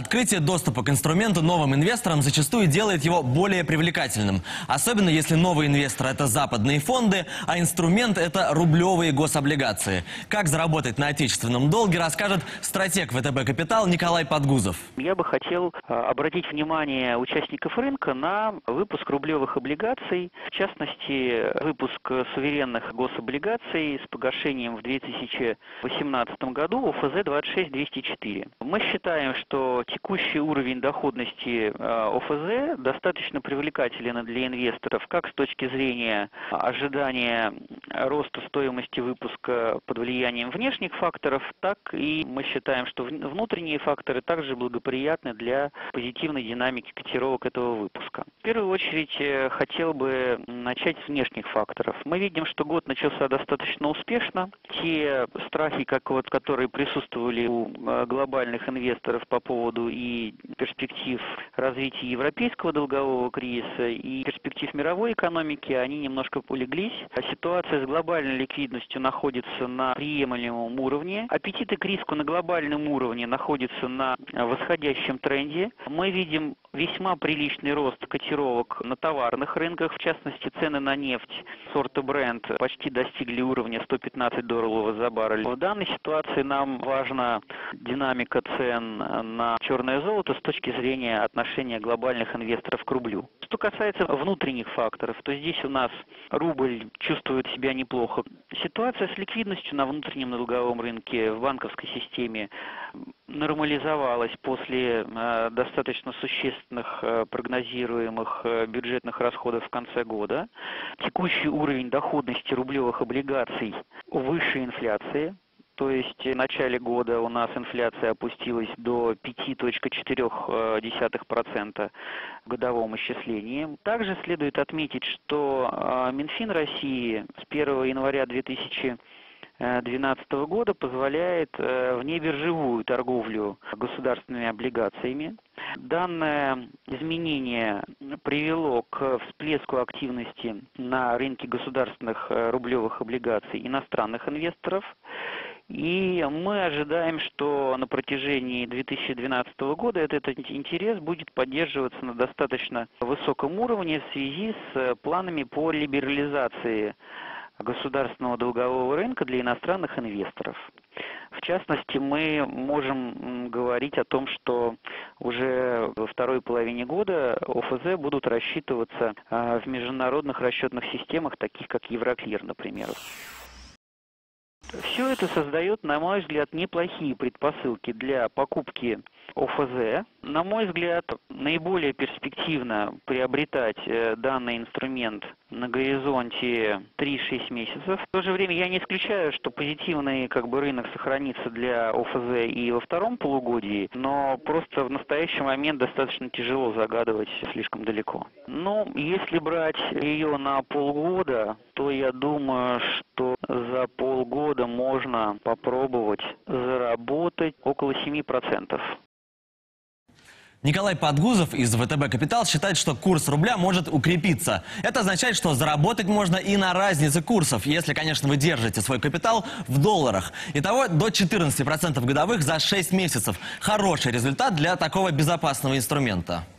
Открытие доступа к инструменту новым инвесторам зачастую делает его более привлекательным. Особенно если новый инвестор – это западные фонды, а инструмент – это рублевые гособлигации. Как заработать на отечественном долге, расскажет стратег ВТБ «Капитал» Николай Подгузов. Я бы хотел обратить внимание участников рынка на выпуск рублевых облигаций, в частности, выпуск суверенных гособлигаций с погашением в 2018 году ОФЗ 26204. Мы считаем, что текущий уровень доходности ОФЗ достаточно привлекателен для инвесторов как с точки зрения ожидания роста стоимости выпуска под влиянием внешних факторов, так и мы считаем, что внутренние факторы также благоприятны для позитивной динамики котировок этого выпуска. В первую очередь хотел бы начать с внешних факторов. Мы видим, что год начался достаточно успешно. Те страхи, которые присутствовали у глобальных инвесторов по поводу и перспектив развития европейского долгового кризиса, и перспектив мировой экономики, они немножко улеглись. Ситуация с глобальной ликвидностью находится на приемлемом уровне. Аппетиты к риску на глобальном уровне находятся на восходящем тренде. Мы видим весьма приличный рост котировок на товарных рынках, в частности, цены на нефть сорта Brent почти достигли уровня $115 за баррель. В данной ситуации нам важна динамика цен на черное золото с точки зрения отношения глобальных инвесторов к рублю. Что касается внутренних факторов, то здесь у нас рубль чувствует себя неплохо. Ситуация с ликвидностью на внутреннем долговом рынке в банковской системе нормализовалась после достаточно существенных прогнозируемых бюджетных расходов в конце года. Текущий уровень доходности рублевых облигаций выше инфляции. То есть в начале года у нас инфляция опустилась до 5,4% в годовом исчислении. Также следует отметить, что Минфин России с 1 января 2012 года позволяет внебиржевую торговлю государственными облигациями. Данное изменение привело к всплеску активности на рынке государственных рублевых облигаций иностранных инвесторов. И мы ожидаем, что на протяжении 2012 года этот интерес будет поддерживаться на достаточно высоком уровне в связи с планами по либерализации государственного долгового рынка для иностранных инвесторов. В частности, мы можем говорить о том, что уже во второй половине года ОФЗ будут рассчитываться в международных расчетных системах, таких как Евроклир, например. Все это создает, на мой взгляд, неплохие предпосылки для покупки ОФЗ. На мой взгляд, наиболее перспективно приобретать данный инструмент на горизонте 3-6 месяцев. В то же время я не исключаю, что позитивный рынок сохранится для ОФЗ и во втором полугодии, но просто в настоящий момент достаточно тяжело загадывать слишком далеко. Но если брать ее на полгода, то я думаю, что за полгода можно попробовать заработать около 7%. Николай Подгузов из ВТБ «Капитал» считает, что курс рубля может укрепиться. Это означает, что заработать можно и на разнице курсов, если, конечно, вы держите свой капитал в долларах. Итого до 14% годовых за 6 месяцев. Хороший результат для такого безопасного инструмента.